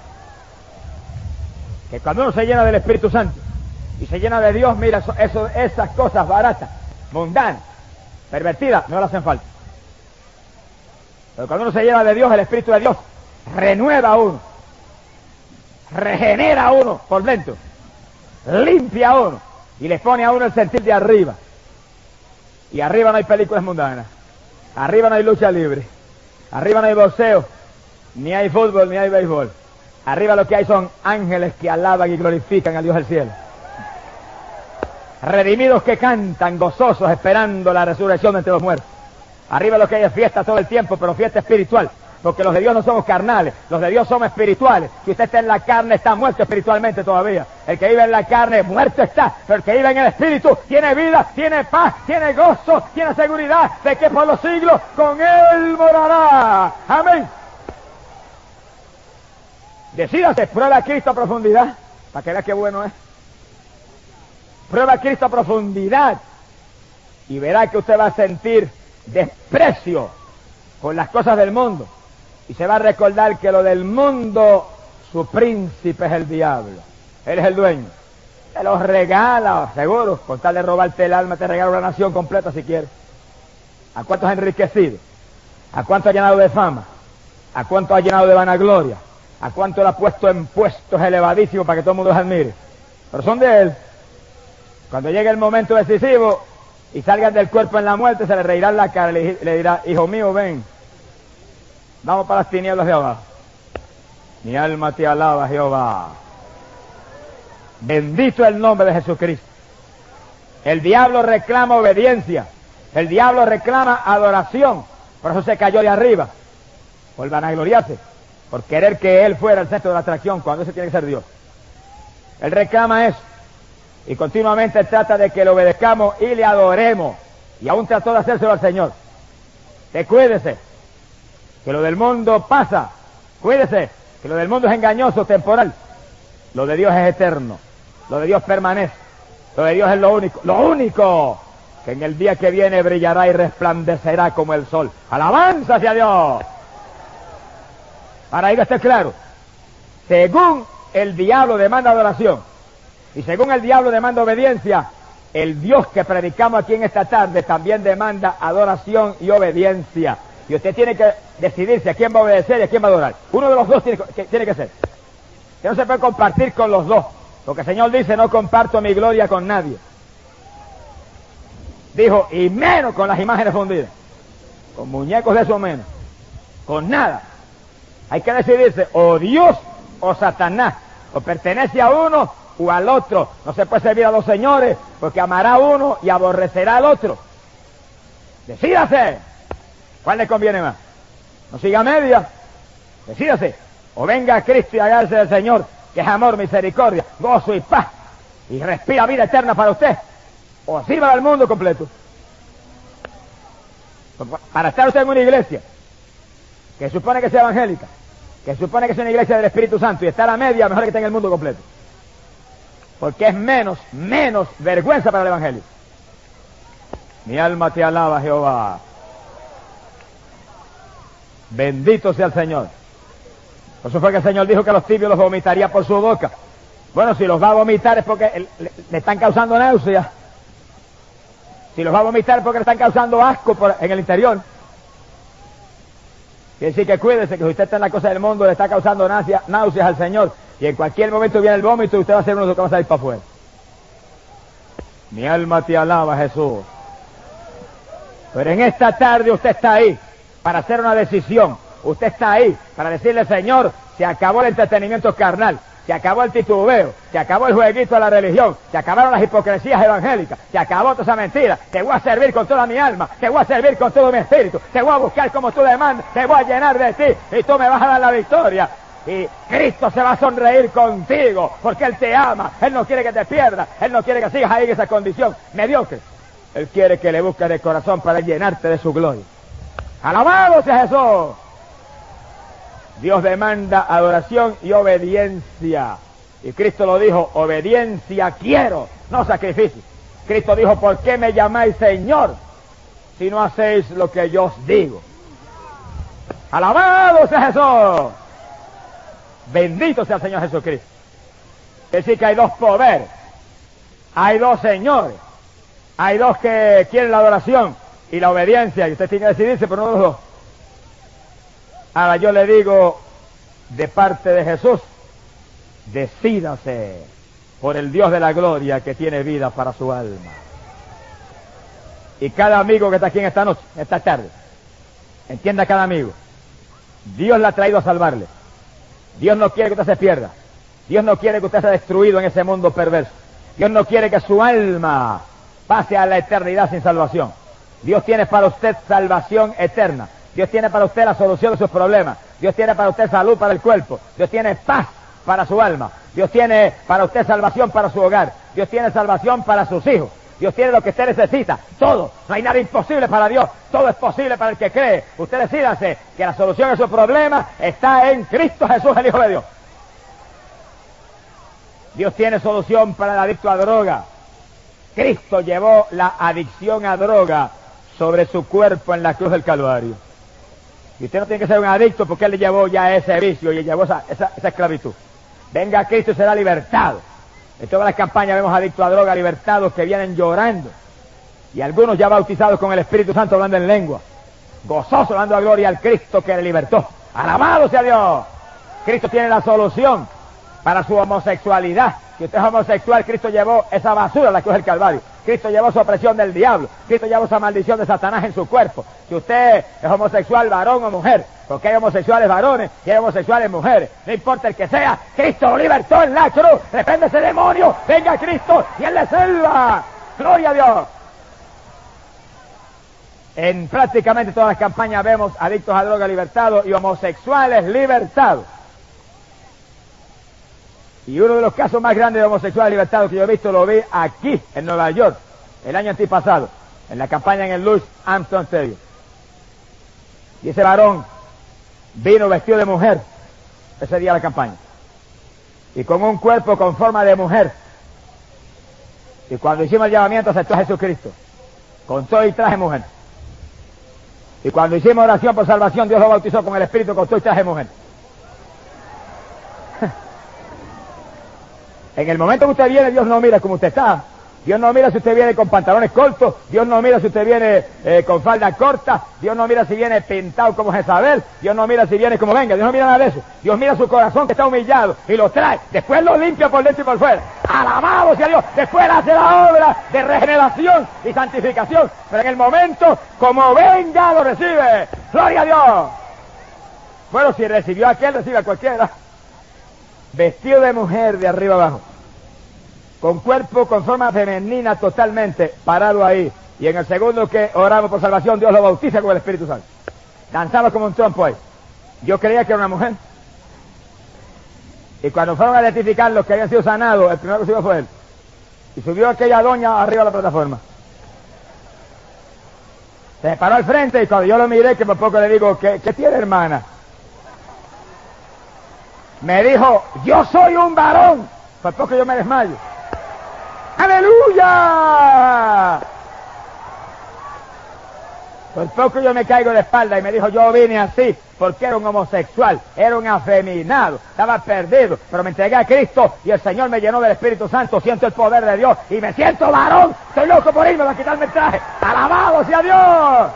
Que cuando uno se llena del Espíritu Santo y se llena de Dios, mira, eso, eso, esas cosas baratas, mundanas, pervertidas, no le hacen falta. Pero cuando uno se llena de Dios, el Espíritu de Dios renueva a uno, regenera a uno por dentro, limpia a uno y le pone a uno el sentir de arriba. Y arriba no hay películas mundanas. Arriba no hay lucha libre, arriba no hay boxeo, ni hay fútbol, ni hay béisbol. Arriba lo que hay son ángeles que alaban y glorifican al Dios del cielo. Redimidos que cantan gozosos esperando la resurrección de entre los muertos. Arriba lo que hay es fiesta todo el tiempo, pero fiesta espiritual. Porque los de Dios no somos carnales, los de Dios somos espirituales. Si usted está en la carne, está muerto espiritualmente todavía. El que vive en la carne, muerto está. Pero el que vive en el espíritu, tiene vida, tiene paz, tiene gozo, tiene seguridad de que por los siglos con él morará. Amén. Decídase, prueba a Cristo a profundidad, para que vea qué bueno es. Prueba a Cristo a profundidad y verá que usted va a sentir desprecio por las cosas del mundo. Y se va a recordar que lo del mundo, su príncipe es el diablo. Él es el dueño. Te los regala, seguro. Con tal de robarte el alma, te regala una nación completa si quieres. ¿A cuántos ha enriquecido? ¿A cuánto ha llenado de fama? ¿A cuánto ha llenado de vanagloria? ¿A cuánto le ha puesto en puestos elevadísimos para que todo el mundo los admire? Pero son de él. Cuando llegue el momento decisivo y salgan del cuerpo en la muerte, se le reirá en la cara y le, le dirá, hijo mío, ven. Vamos para las tinieblas de abajo. Mi alma te alaba, Jehová. Bendito el nombre de Jesucristo. El diablo reclama obediencia. El diablo reclama adoración. Por eso se cayó de arriba. Por vanagloriarse. Por querer que él fuera el centro de la atracción, cuando ese tiene que ser Dios. Él reclama eso. Y continuamente trata de que le obedezcamos y le adoremos. Y aún trató de hacérselo al Señor. Te cuídese. Que lo del mundo pasa, cuídese, que lo del mundo es engañoso, temporal. Lo de Dios es eterno, lo de Dios permanece, lo de Dios es lo único, lo único que en el día que viene brillará y resplandecerá como el sol. ¡Alabanza hacia Dios! Para ir a estar claro, según el diablo demanda adoración y según el diablo demanda obediencia, el Dios que predicamos aquí en esta tarde también demanda adoración y obediencia. Y usted tiene que decidirse a quién va a obedecer y a quién va a adorar. Uno de los dos tiene que, tiene que ser. Que no se puede compartir con los dos. Porque el Señor dice, no comparto mi gloria con nadie. Dijo, y menos con las imágenes fundidas. Con muñecos de eso menos. Con nada. Hay que decidirse, o Dios o Satanás. O pertenece a uno o al otro. No se puede servir a los señores, porque amará a uno y aborrecerá al otro. Decídase. ¿Cuál le conviene más? No siga media. Decídase. O venga a Cristo y hágase del Señor, que es amor, misericordia, gozo y paz, y respira vida eterna para usted. O sirva al mundo completo. Para estar usted en una iglesia que supone que sea evangélica, que supone que es una iglesia del Espíritu Santo y está a la media, mejor que esté en el mundo completo. Porque es menos, menos vergüenza para el Evangelio. Mi alma te alaba, Jehová. Bendito sea el Señor. Por eso fue que el Señor dijo que los tibios los vomitaría por su boca. Bueno, si los va a vomitar es porque le, le están causando náusea. Si los va a vomitar es porque le están causando asco por, en el interior. Quiere decir que cuídese, que si usted está en la cosa del mundo le está causando náusea, náuseas al Señor. Y en cualquier momento viene el vómito y usted va a ser uno de los que va a salir para afuera. Mi alma te alaba, Jesús. Pero en esta tarde usted está ahí para hacer una decisión. Usted está ahí para decirle, Señor, se acabó el entretenimiento carnal, se acabó el titubeo, se acabó el jueguito de la religión, se acabaron las hipocresías evangélicas, se acabó toda esa mentira. Te voy a servir con toda mi alma, te voy a servir con todo mi espíritu, te voy a buscar como tú demandas, te voy a llenar de ti y tú me vas a dar la victoria. Y Cristo se va a sonreír contigo porque Él te ama, Él no quiere que te pierdas, Él no quiere que sigas ahí en esa condición mediocre. Él quiere que le busques de corazón para llenarte de su gloria. ¡Alabado sea Jesús! Dios demanda adoración y obediencia. Y Cristo lo dijo, obediencia quiero, no sacrificio. Cristo dijo, ¿por qué me llamáis Señor si no hacéis lo que yo os digo? ¡Alabado sea Jesús! Bendito sea el Señor Jesucristo. Es decir que hay dos poderes, hay dos señores, hay dos que quieren la adoración y la obediencia, y usted tiene que decidirse por uno de los dos. Ahora yo le digo, de parte de Jesús, decídase por el Dios de la gloria que tiene vida para su alma. Y cada amigo que está aquí en esta noche, esta tarde, entienda cada amigo, Dios le ha traído a salvarle. Dios no quiere que usted se pierda. Dios no quiere que usted sea destruido en ese mundo perverso. Dios no quiere que su alma pase a la eternidad sin salvación. Dios tiene para usted salvación eterna. Dios tiene para usted la solución de sus problemas. Dios tiene para usted salud para el cuerpo. Dios tiene paz para su alma. Dios tiene para usted salvación para su hogar. Dios tiene salvación para sus hijos. Dios tiene lo que usted necesita. Todo. No hay nada imposible para Dios. Todo es posible para el que cree. Usted decídase que la solución de su problema está en Cristo Jesús, el Hijo de Dios. Dios tiene solución para el adicto a droga. Cristo llevó la adicción a droga sobre su cuerpo en la cruz del Calvario. Y usted no tiene que ser un adicto porque Él le llevó ya ese vicio y llevó esa, esa, esa esclavitud. Venga a Cristo y será libertado. En todas las campañas vemos adictos a droga, libertados que vienen llorando. Y algunos ya bautizados con el Espíritu Santo hablando en lengua. Gozosos dando la gloria al Cristo que le libertó. ¡Alabado sea Dios! Cristo tiene la solución para su homosexualidad. Si usted es homosexual, Cristo llevó esa basura a la cruz del Calvario. Cristo llevó su opresión del diablo. Cristo llevó esa maldición de Satanás en su cuerpo. Si usted es homosexual, varón o mujer, porque hay homosexuales varones y hay homosexuales mujeres, no importa el que sea, Cristo lo libertó en la cruz. Reprende ese demonio, venga a Cristo y Él le salva. ¡Gloria a Dios! En prácticamente todas las campañas vemos adictos a droga libertados y homosexuales libertados. Y uno de los casos más grandes de homosexuales libertados que yo he visto lo vi aquí, en Nueva York, el año antipasado, en la campaña en el Louis Armstrong Stadium. Y ese varón vino vestido de mujer ese día a la campaña. Y con un cuerpo con forma de mujer. Y cuando hicimos el llamamiento aceptó a Jesucristo. Con todo y traje mujer. Y cuando hicimos oración por salvación, Dios lo bautizó con el Espíritu con todo y traje mujer. En el momento que usted viene, Dios no mira como usted está. Dios no mira si usted viene con pantalones cortos. Dios no mira si usted viene eh, con falda corta. Dios no mira si viene pintado como Jezabel. Dios no mira si viene como venga. Dios no mira nada de eso. Dios mira su corazón que está humillado y lo trae. Después lo limpia por dentro y por fuera. Alabado sea Dios. Después hace la obra de regeneración y santificación. Pero en el momento, como venga, lo recibe. ¡Gloria a Dios! Bueno, si recibió a aquel, recibe a cualquiera. Vestido de mujer de arriba abajo, con cuerpo con forma femenina totalmente, parado ahí. Y en el segundo que oramos por salvación, Dios lo bautiza con el Espíritu Santo. Danzaba como un trompo ahí. Yo creía que era una mujer. Y cuando fueron a identificar los que habían sido sanados, el primero que subió fue él. Y subió aquella doña arriba de la plataforma. Se paró al frente y cuando yo lo miré, que por poco le digo, ¿qué, qué tiene, hermana? me dijo, yo soy un varón. Por poco yo me desmayo. ¡Aleluya! Por poco yo me caigo de espalda y me dijo, yo vine así porque era un homosexual, era un afeminado, estaba perdido, pero me entregué a Cristo y el Señor me llenó del Espíritu Santo, siento el poder de Dios y me siento varón. Estoy loco por irme a quitarme el traje. ¡Alabado sea Dios!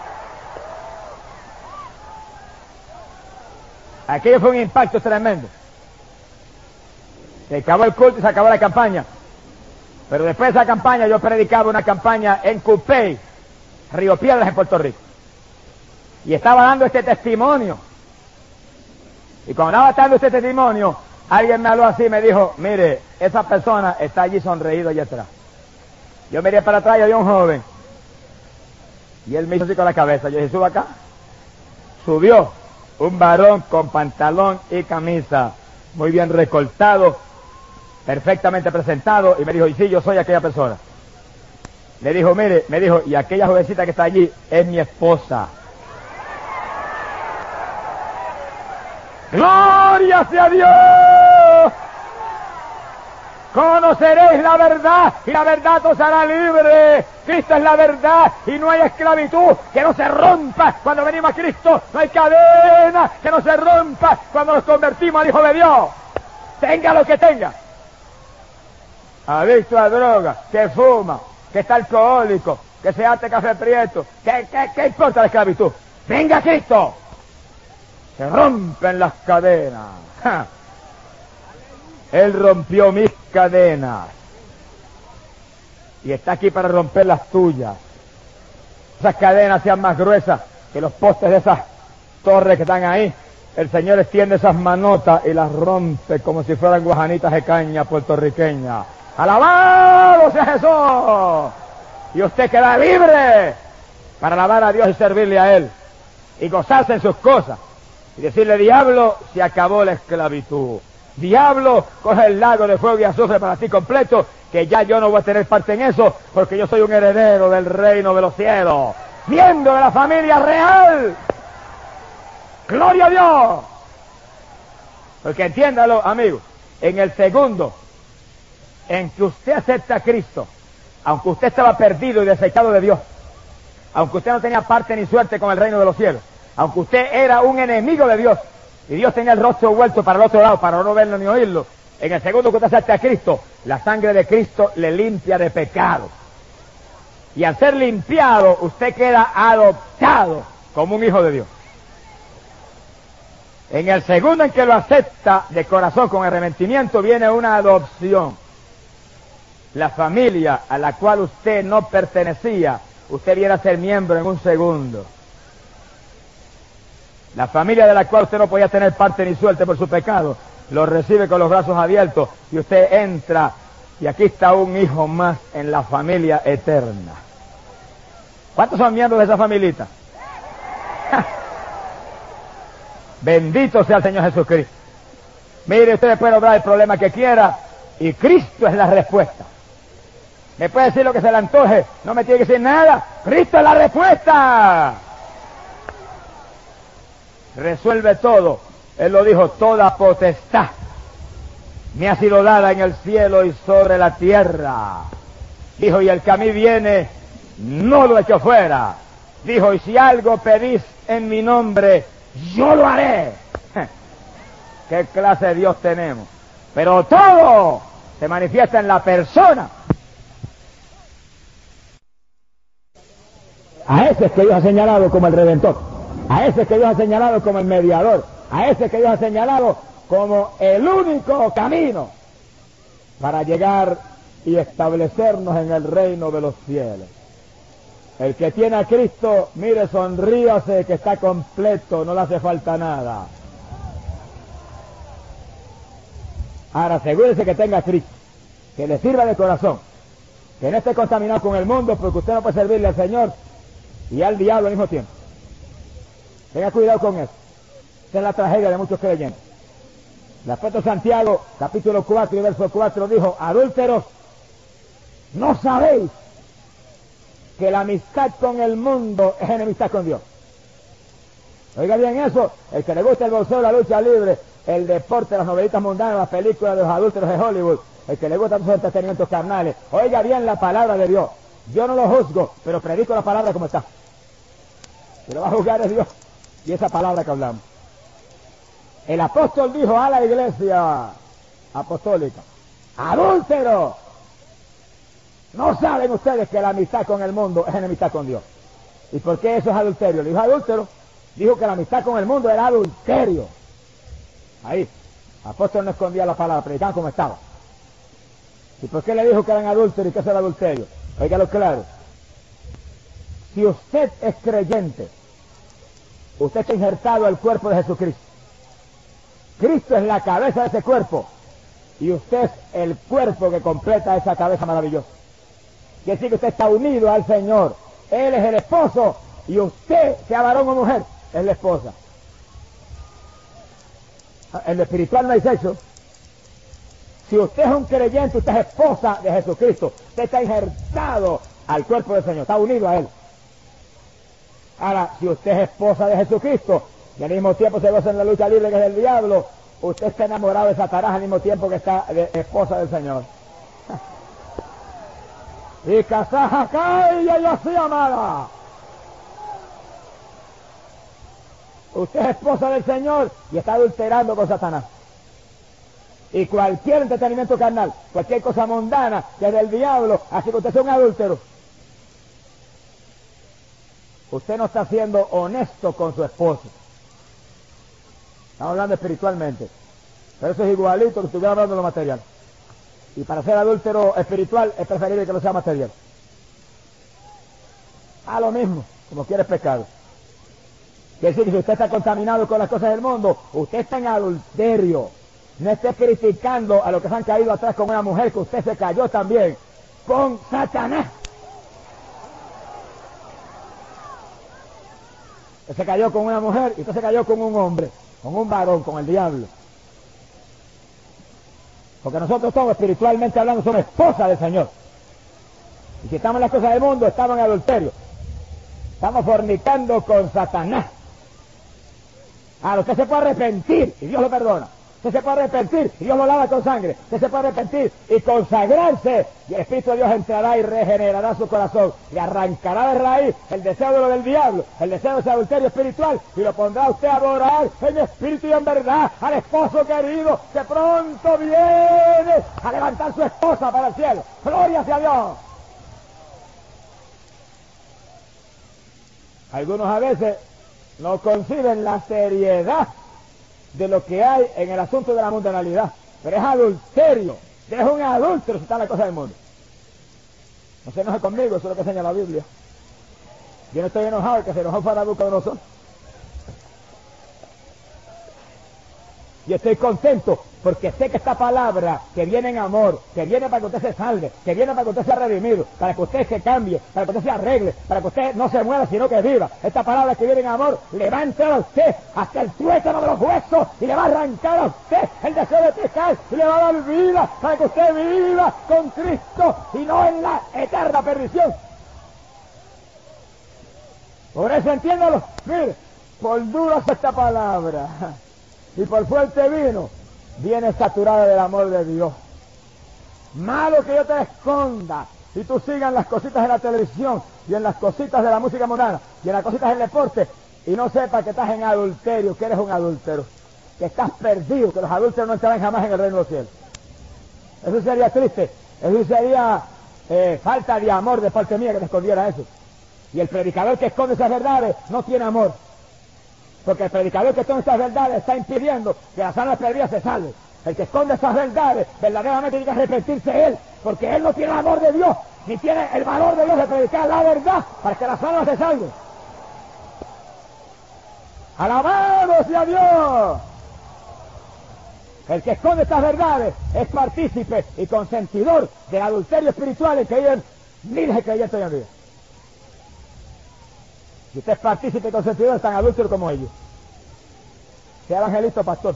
Aquello fue un impacto tremendo. Se acabó el culto y se acabó la campaña. Pero después de esa campaña yo predicaba una campaña en Cupey, Río Piedras, en Puerto Rico. Y estaba dando este testimonio. Y cuando estaba dando este testimonio, alguien me habló así y me dijo, mire, esa persona está allí sonreído allá atrás. Yo miré para atrás y había un joven. Y él me hizo así con la cabeza. Yo dije, suba acá. Subió un varón con pantalón y camisa, muy bien recortado, perfectamente presentado, y me dijo, y sí, yo soy aquella persona. Le dijo, mire, me dijo, y aquella jovencita que está allí es mi esposa. ¡Gloria sea Dios! Conoceréis la verdad y la verdad os hará libre. Cristo es la verdad y no hay esclavitud que no se rompa cuando venimos a Cristo. No hay cadena que no se rompa cuando nos convertimos al Hijo de Dios. Tenga lo que tenga. Adicto a droga, que fuma, que está alcohólico, que se hace café prieto. ¿Qué, qué, qué importa la esclavitud? ¡Venga Cristo! Se rompen las cadenas. ¡Ja! Él rompió mis cadenas y está aquí para romper las tuyas. Esas cadenas sean más gruesas que los postes de esas torres que están ahí. El Señor extiende esas manotas y las rompe como si fueran guajanitas de caña puertorriqueña. ¡Alabado sea Jesús! Y usted queda libre para alabar a Dios y servirle a Él y gozarse en sus cosas y decirle, diablo, se acabó la esclavitud. Diablo, coge el lago de fuego y azufre para ti completo, que ya yo no voy a tener parte en eso, porque yo soy un heredero del reino de los cielos, miembro de la familia real. ¡Gloria a Dios! Porque entiéndalo, amigo, en el segundo en que usted acepta a Cristo, aunque usted estaba perdido y desechado de Dios, aunque usted no tenía parte ni suerte con el reino de los cielos, aunque usted era un enemigo de Dios, y Dios tenía el rostro vuelto para el otro lado, para no verlo ni oírlo, en el segundo que usted acepta a Cristo, la sangre de Cristo le limpia de pecado. Y al ser limpiado, usted queda adoptado como un hijo de Dios. En el segundo en que lo acepta de corazón con arrepentimiento, viene una adopción. La familia a la cual usted no pertenecía, usted viene a ser miembro en un segundo. La familia de la cual usted no podía tener parte ni suerte por su pecado, lo recibe con los brazos abiertos y usted entra y aquí está un hijo más en la familia eterna. ¿Cuántos son miembros de esa familita? Bendito sea el Señor Jesucristo. Mire, usted puede obrar el problema que quiera y Cristo es la respuesta. Me puede decir lo que se le antoje, no me tiene que decir nada. Cristo es la respuesta. Resuelve todo. Él lo dijo, toda potestad me ha sido dada en el cielo y sobre la tierra. Dijo, y el que a mí viene, no lo echo fuera. Dijo, y si algo pedís en mi nombre, yo lo haré. ¿Qué clase de Dios tenemos? Pero todo se manifiesta en la persona. A ese es que Dios ha señalado como el Redentor. A ese es que Dios ha señalado como el mediador. A ese es que Dios ha señalado como el único camino para llegar y establecernos en el reino de los cielos. El que tiene a Cristo, mire, sonríase que está completo, no le hace falta nada. Ahora asegúrese que tenga a Cristo, que le sirva de corazón, que no esté contaminado con el mundo, porque usted no puede servirle al Señor y al diablo al mismo tiempo. Tenga cuidado con eso. Esa es la tragedia de muchos creyentes. El apóstol Santiago, capítulo cuatro y verso cuatro, dijo, adúlteros, ¿no sabéis que la amistad con el mundo es enemistad con Dios? Oiga bien eso, el que le gusta el boxeo, la lucha libre, el deporte, las novelitas mundanas, las películas de los adúlteros de Hollywood, el que le gustan esos entretenimientos carnales. Oiga bien la palabra de Dios. Yo no lo juzgo, pero predico la palabra como está. Y lo va a juzgar es Dios y esa palabra que hablamos. El apóstol dijo a la iglesia apostólica: adúltero, ¿no saben ustedes que la amistad con el mundo es enemistad con Dios? ¿Y por qué eso es adulterio? Le dijo adúltero, dijo que la amistad con el mundo era adulterio. Ahí, el apóstol no escondía la palabra, predicaban como estaba. ¿Y por qué le dijo que eran adúlteros y que eso era adulterio? Óigalo claro. Si usted es creyente, usted está injertado al cuerpo de Jesucristo. Cristo es la cabeza de ese cuerpo y usted es el cuerpo que completa esa cabeza maravillosa. Quiere decir que usted está unido al Señor. Él es el esposo y usted, sea varón o mujer, es la esposa. En lo espiritual no hay sexo. Si usted es un creyente, usted es esposa de Jesucristo. Usted está injertado al cuerpo del Señor, está unido a Él. Ahora, si usted es esposa de Jesucristo y al mismo tiempo se goza en la lucha libre que es del diablo, usted está enamorado de Satanás al mismo tiempo que está de esposa del Señor. Y casaja cae y ella así amada. Usted es esposa del Señor y está adulterando con Satanás. Y cualquier entretenimiento carnal, cualquier cosa mundana que es del diablo, así que usted es un adúltero. Usted no está siendo honesto con su esposo. Estamos hablando espiritualmente. Pero eso es igualito que estuviera hablando de lo material. Y para ser adúltero espiritual es preferible que no sea material. A lo mismo, como quiere pecado. Quiere decir que si usted está contaminado con las cosas del mundo, usted está en adulterio. No esté criticando a los que se han caído atrás con una mujer que usted se cayó también con Satanás. Usted se cayó con una mujer y usted se cayó con un hombre, con un varón, con el diablo. Porque nosotros todos, espiritualmente hablando, somos esposas del Señor. Y si estamos en las cosas del mundo, estamos en adulterio. Estamos fornicando con Satanás. Ahora, usted se puede arrepentir y Dios lo perdona. Usted se puede arrepentir y Dios lo lava con sangre. Usted se puede arrepentir y consagrarse y el Espíritu de Dios entrará y regenerará su corazón y arrancará de raíz el deseo de lo del diablo, el deseo de ese adulterio espiritual y lo pondrá usted a adorar en espíritu y en verdad al esposo querido que pronto viene a levantar su esposa para el cielo. ¡Gloria sea a Dios! Algunos a veces no conciben la seriedad de lo que hay en el asunto de la mundanalidad, pero es adulterio, es un adúltero si está en la cosa del mundo. No se enoje conmigo, eso es lo que enseña la Biblia. Yo no estoy enojado, el que se enojó fue Nabucodonosor. Y estoy contento porque sé que esta palabra que viene en amor, que viene para que usted se salve, que viene para que usted sea redimido, para que usted se cambie, para que usted se arregle, para que usted no se muera sino que viva. Esta palabra que viene en amor le va a entrar a usted hasta el tuétano de los huesos y le va a arrancar a usted el deseo de pecar y le va a dar vida para que usted viva con Cristo y no en la eterna perdición. Por eso entiéndalo, mire, por dura es esta palabra y por fuerte vino, viene saturada del amor de Dios. Malo que yo te esconda y tú sigas en las cositas de la televisión y en las cositas de la música mundana y en las cositas del deporte y no sepas que estás en adulterio, que eres un adúltero, que estás perdido, que los adúlteros no entrarán jamás en el reino de los cielos. Eso sería triste, eso sería eh, falta de amor de parte mía que te escondiera eso. Y el predicador que esconde esas verdades no tiene amor. Porque el predicador que esconde estas verdades está impidiendo que las almas perdidas se salven. El que esconde estas verdades verdaderamente tiene que arrepentirse él, porque él no tiene el amor de Dios, ni tiene el valor de Dios de predicar la verdad para que las almas se salven. ¡Alabado sea Dios! El que esconde estas verdades es partícipe y consentidor del adulterio espiritual en que viven miles de creyentes hoy en día. Si usted es partícipe y consentidor, es tan adúltero como ellos. Sea evangelista o pastor.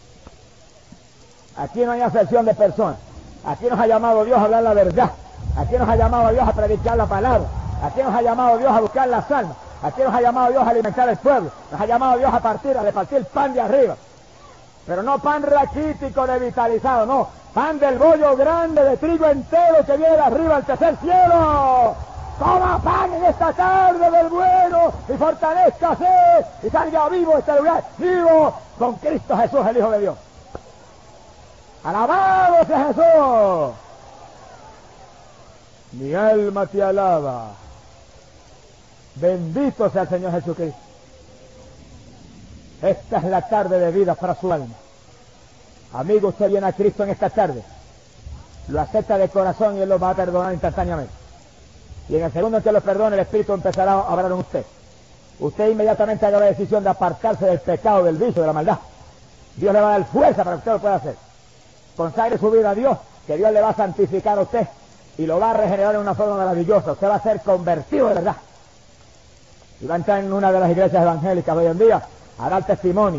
Aquí no hay acepción de personas. Aquí nos ha llamado Dios a hablar la verdad. Aquí nos ha llamado Dios a predicar la palabra. Aquí nos ha llamado Dios a buscar las almas. Aquí nos ha llamado Dios a alimentar el pueblo. Nos ha llamado Dios a partir, a repartir el pan de arriba. Pero no pan raquítico revitalizado, no. Pan del bollo grande de trigo entero que viene de arriba al tercer cielo. Coma pan en esta tarde del bueno y fortalezcase y salga vivo de este lugar, vivo con Cristo Jesús, el Hijo de Dios. ¡Alabado sea Jesús! Mi alma te alaba. Bendito sea el Señor Jesucristo. Esta es la tarde de vida para su alma. Amigo, usted viene a Cristo en esta tarde, lo acepta de corazón y Él lo va a perdonar instantáneamente. Y en el segundo en que lo perdone, el Espíritu empezará a hablar en usted. Usted inmediatamente haga la decisión de apartarse del pecado, del vicio, de la maldad. Dios le va a dar fuerza para que usted lo pueda hacer. Consagre su vida a Dios, que Dios le va a santificar a usted y lo va a regenerar en una forma maravillosa. Usted va a ser convertido de verdad. Y va a entrar en una de las iglesias evangélicas de hoy en día a dar testimonio,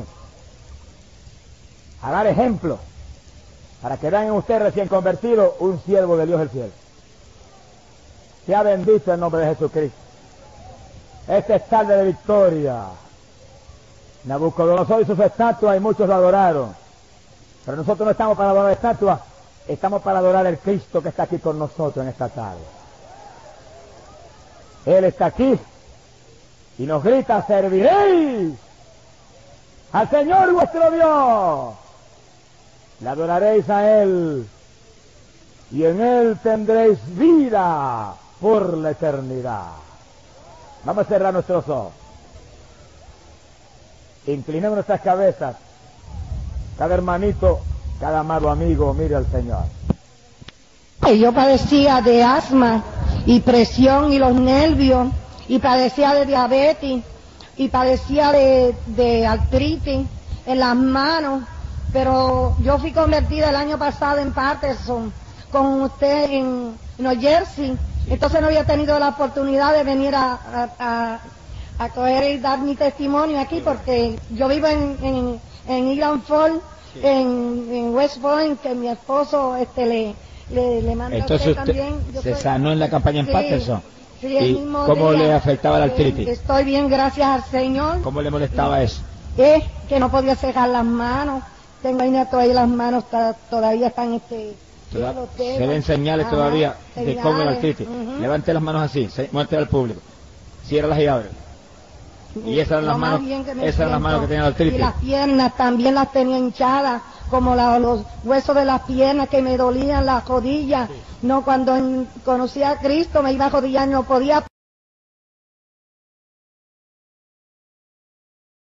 a dar ejemplo, para que vean en usted recién convertido un siervo de Dios del cielo. Sea bendito el nombre de Jesucristo. Este es tarde de victoria. Nabucodonosor hizo su estatua y muchos lo adoraron. Pero nosotros no estamos para adorar la estatua, estamos para adorar el Cristo que está aquí con nosotros en esta tarde. Él está aquí y nos grita: serviréis al Señor vuestro Dios. Le adoraréis a Él y en Él tendréis vida por la eternidad. Vamos a cerrar nuestros ojos. Inclinemos nuestras cabezas. Cada hermanito, cada amado amigo, mire al Señor. Yo padecía de asma y presión y los nervios, y padecía de diabetes, y padecía de, de artritis en las manos, pero yo fui convertida el año pasado en Patterson con usted en New Jersey, entonces no había tenido la oportunidad de venir a, a, a, a coger y dar mi testimonio aquí, porque yo vivo en, en, en Eagle Falls, sí. en, en West Point, que mi esposo este le, le, le manda. Entonces usted usted también. Yo se soy, sanó en la campaña en sí, Patterson. Sí, el ¿Y mismo cómo día, le afectaba la eh, artritis? Estoy bien, gracias al Señor. ¿Cómo le molestaba y, eso? Es que no podía cejar las manos. Tengo ahí todavía las manos, ta, todavía están este... Toda, se ven señales Ajá, todavía señales. de cómo la artritis. Uh-huh. Levante las manos así, muestre al público. Ciérralas y abre. Y esas eran las manos, esas eran las manos que tenían la artritis. Y las piernas también las tenía hinchadas, como la, los huesos de las piernas que me dolían, las rodillas. Sí. No, cuando en, conocí a Cristo me iba a rodillar, no podía